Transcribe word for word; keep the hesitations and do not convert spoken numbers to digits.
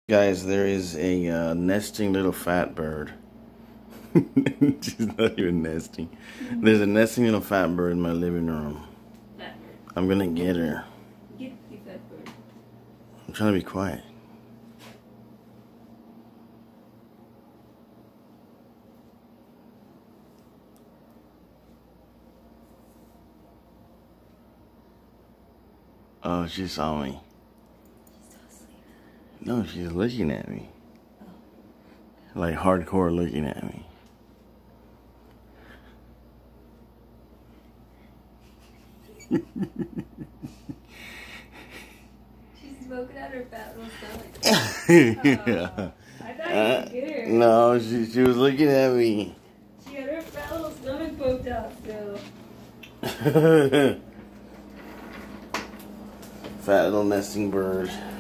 Guys, there is a uh, nesting little fat bird. She's not even nesting. There's a nesting little fat bird in my living room. Fat bird. I'm gonna get her. Get the fat bird. I'm trying to be quiet. Oh, she saw me. She's still asleep. No, she's looking at me. Oh. Like hardcore looking at me. She's smoking out her fat little stomach. Yeah. Oh, I thought Uh, you could get her. no, she, she was looking at me. She had her fat little stomach poked out still. Fat little nesting bird.